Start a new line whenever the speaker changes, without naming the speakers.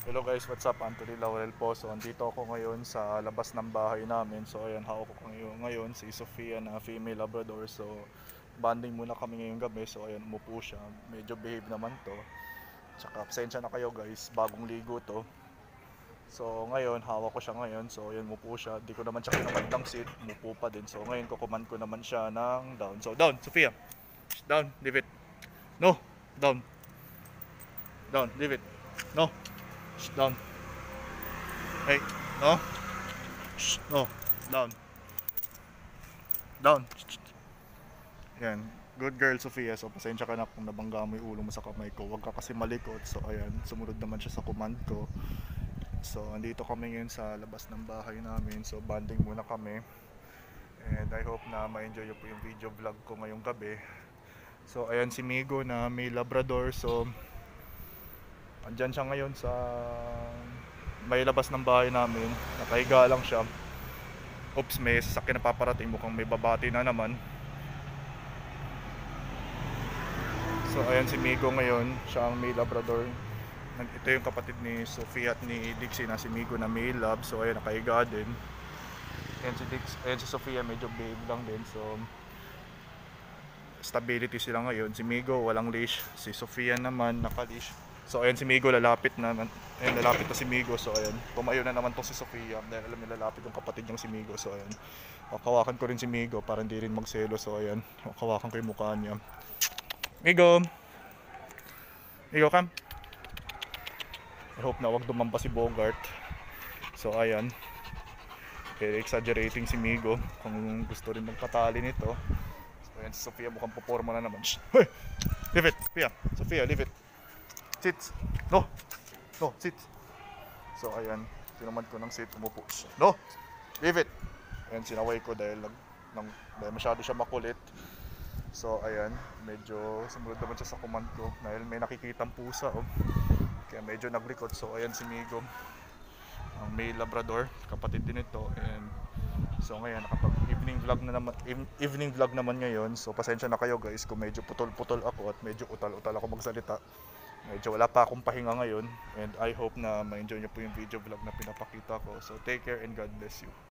Hello guys, what's up? Anthony Laurel po. So andito ako ngayon sa labas ng bahay namin. So ayan, hawak ko ngayon si Sophia na female Labrador. So bonding muna kami ngayong gabi. So ayan, umupo siya. Medyo behave naman to. Tsaka pasensya na kayo guys, bagong ligo to. So ngayon, hawak ko siya ngayon. So ayan, umupo siya. Di ko naman siya kinamandang sit, umupo pa din. So ngayon, kukuman ko naman siya ng down. So down, Sophia. Down, leave it. No, down. Down, leave it. No. Down. Hey, no. No. Down. Down. Yan. Good girl, Sophia. So, pasensya ka na kung nabangga mo yung ulo mo sa kamay ko. Huwag ka kasi malikot. So, ayan. Sumunod naman siya sa command ko. So, andito kami ngayon sa labas ng bahay namin. So, bonding muna kami. And I hope na ma-enjoy po yung video vlog ko ngayong gabi. So, ayan si Migo na may Labrador. So, andyan siya ngayon sa may labas ng bahay namin. Nakahiga lang siya. Oops, may sasakyan na paparating. Mukhang may babati na naman. So ayan si Migo ngayon. Siya ang may Labrador. Ito yung kapatid ni Sophia at ni Dixie na si Migo na may lab. So ayan, nakahiga din. Ayan si Sophia, medyo babe lang din. So stability sila ngayon. Si Migo walang leash. Si Sophia naman naka-leash. So ayan si Migo, lalapit na. Ayan, lalapit na si Migo. So ayan, tumayo na naman to si Sophia dahil alam niya lalapit yung kapatid niyang si Migo. So ayan, kawakan ko rin si Migo para hindi rin magselo. So ayan, kawakan ko yung mukha niya. Migo! Migo, come! I hope na wag dumamba si Bogart. So ayan, exaggerating si Migo kung gusto rin magpatali nito. So ayan, si Sophia mukhang puporma na naman. Hey! Leave it! Sophia, leave it! Sit! No! No, sit! So ayan, sinamad ko ng sit, umupo. No! Leave it! Ayan, sinaway ko dahil masyado siya makulit. So ayan, medyo sumunod naman siya sa command ko dahil may nakikitang pusa. Oh. Kaya medyo naglikot. So ayan si Migo, ang may Labrador, kapatid din ito. And so ngayon, nakapag evening vlog naman ngayon. So pasensya na kayo guys kung medyo putol-putol ako at medyo utal-utal ako magsalita. Medyo wala pa akong pahinga ngayon. And I hope na ma-enjoy niyo po yung video vlog na pinapakita ko. So take care and God bless you.